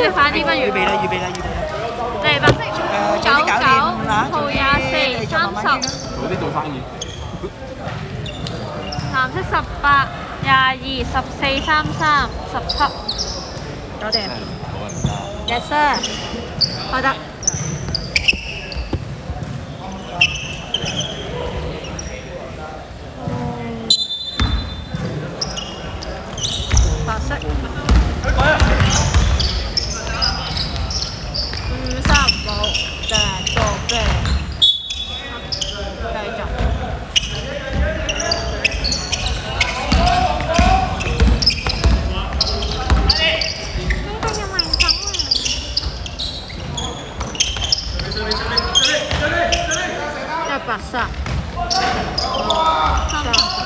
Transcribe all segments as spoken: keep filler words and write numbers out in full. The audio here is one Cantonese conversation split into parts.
哋快啲不如。 預備啦，預備啦，預備啦。 嚟白色九九，號廿四三十。 早啲做生意。 藍色十八廿二十四三三十七。 搞掂。 冇人加。 Yes sir。開得。白色。五十冇，就係做嘅。繼續。一百三。三十。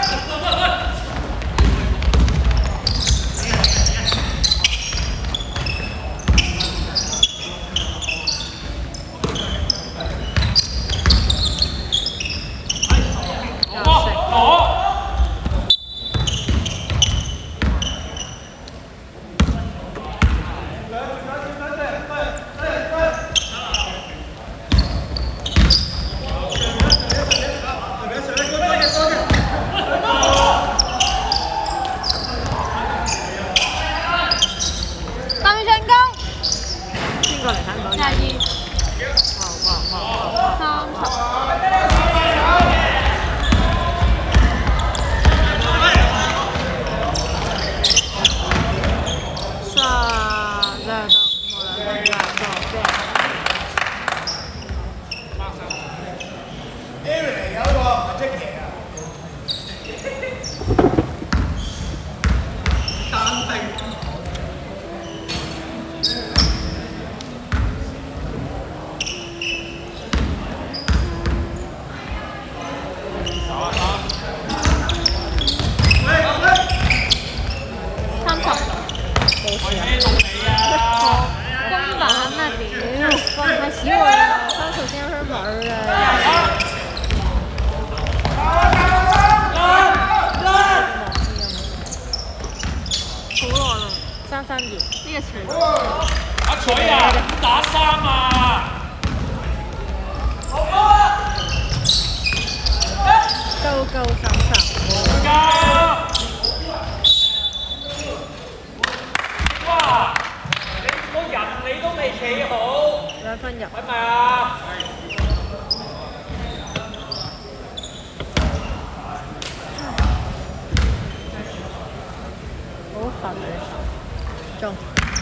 三三二呢個場。 阿取啊，五打三啊！ 高高三三。 加！哇！你個人你都未企好。 兩分入。 係咪啊？ 好合理，中。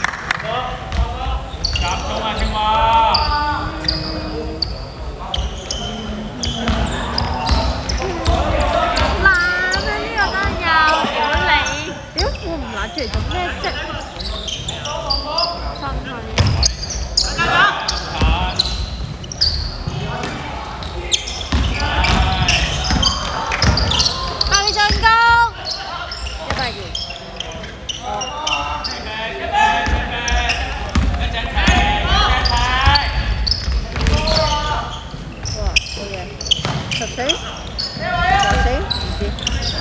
集中啊，青蛙！ 懶啊！呢個真係又屌你！屌我唔懶出嚟做咩啫？真係。下面進攻，一百二。 十四，十四，唔知。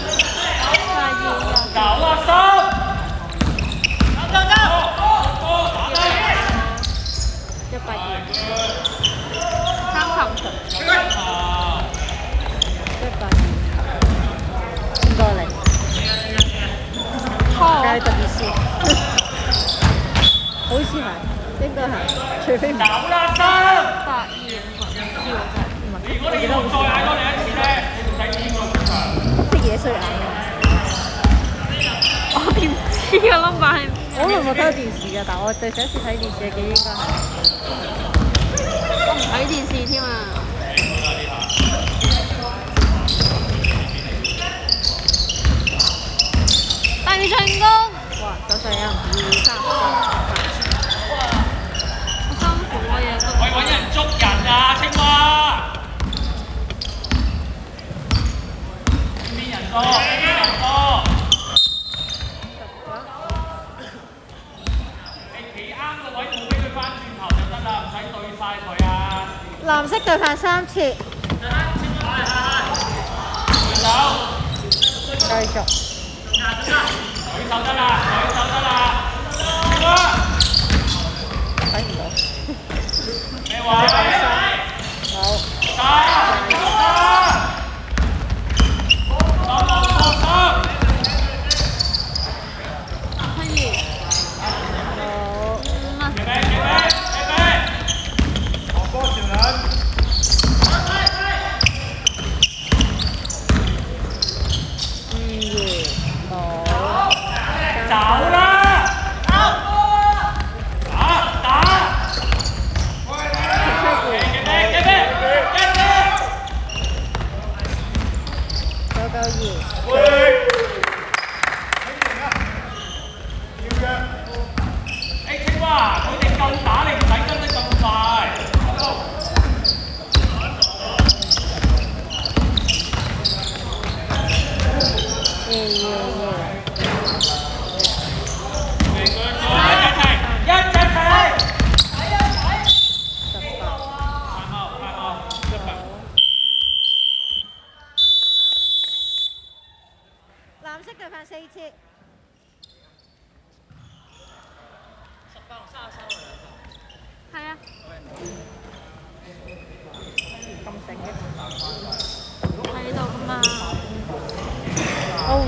九啊三，走走走， 一百二，三十場，一百二，五個零，計特別少，好似係，應該係，除非唔係。 九啊三， 百二五分，唔知喎真係。 如果你要再嗌多你一次咧，你唔使見個場。 識嘢衰眼我點知個 number 係？我都冇睇過電視㗎，但係我對上一次睇電視嘅記憶應該係。我唔睇電視添啊！大魚進攻！哇！手上有人二三四八。好辛苦啊嘢都。 喂，揾人捉人啊，青蛙！ 多，人多。你企啱個位，冇俾佢翻轉頭就得啦，唔使對晒佢啊！ 藍色對拍三次。 舉手。 繼續。 舉手得啦，舉手得啦。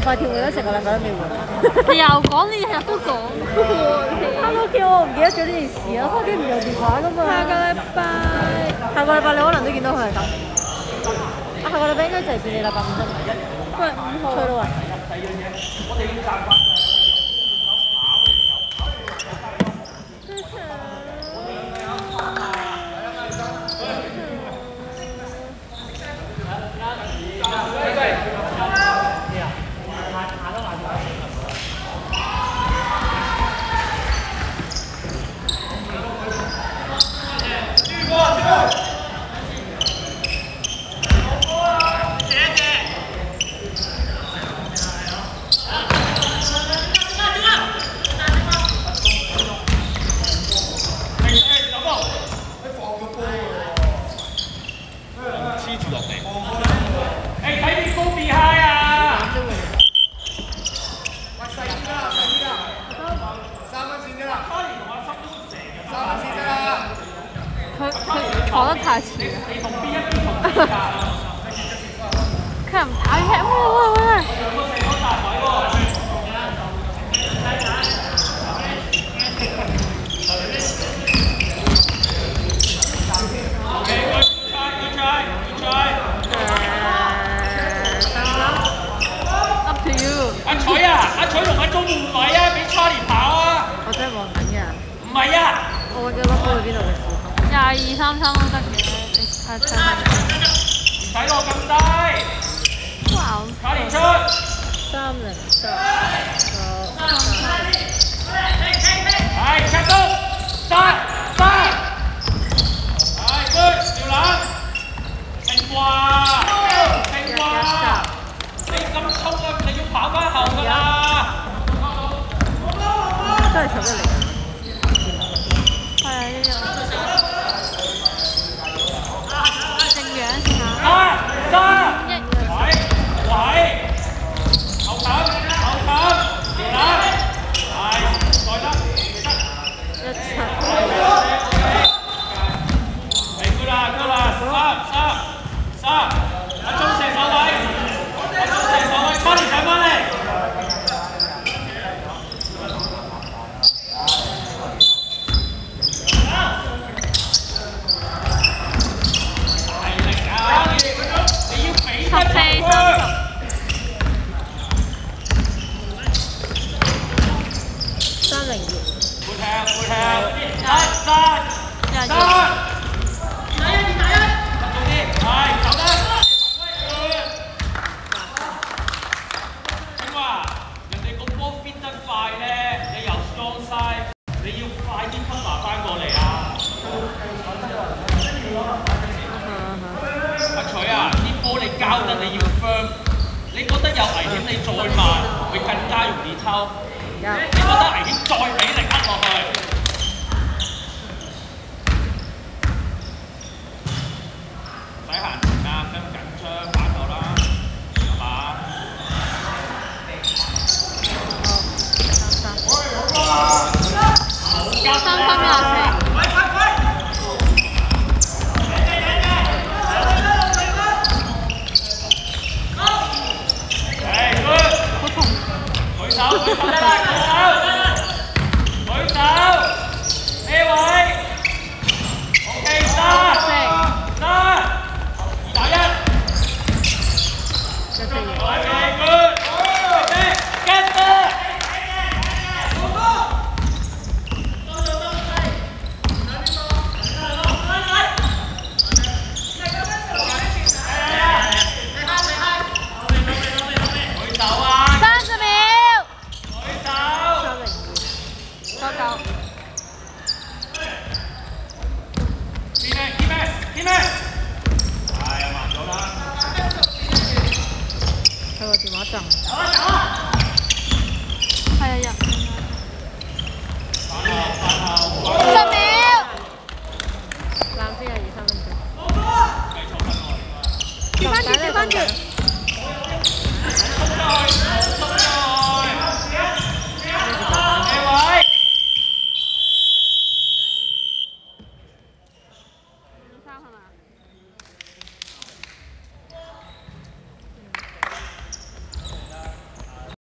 拜跳會都成個禮拜都未換。 你又講，你日日都講。 他都叫我唔記得咗呢件事啊！他竟然唔用電話噶嘛。下個禮拜，下個禮拜你可能都見到佢係咁。啊，下個禮拜應該就係你禮拜五啫。喂，五號。吹到啊！第二樣嘢，我哋要習慣就係我哋要手跑嘅跑得太遲啦！佢唔跑嘅，喂喂喂！Up to you。阿彩啊，阿彩同阿鐘換位啊，俾 Charlie 跑啊！ 我真係望緊㗎。 唔係啊！ 我揾咗粒波去邊度嘅時候。 廿二三三都得嘅，你睇睇下。 唔使落咁低。 哇！ 卡連出。 三零十。 係，夾到，三三。係 ，good， 條攬。停話，停話。你咁衝啊，你要跑翻後㗎啦。 真係十一零。 係啊，一樣。 三三，喂喂，後頭後頭，條攬，係，再得，得， 一七。 係 good 啦 good 啦，三三三，阿鐘射手位，阿鐘射手位，Charlie上翻嚟。 十四三十， 三零二。 會踢會踢，三三三，二打一二打一，重啲，係走得，點話？人哋個波 fit 得快咧，你又 strong side，你要快啲 cover 翻過嚟啊！阿彩啊！波你交得你要 firm， 你覺得有危險你再慢，會更加容易偷。你覺得危險再俾力呃落去。唔使行前啦，咁緊張反頭啦，係嘛？ 三三廿四。舉手，舉手，舉手，咩位 ？OK， 三，三，二打一。OK， good。OK，get there。 佢個電話震。 係啊，入。十秒。 藍飛係二三分鐘。 調翻轉，調翻轉。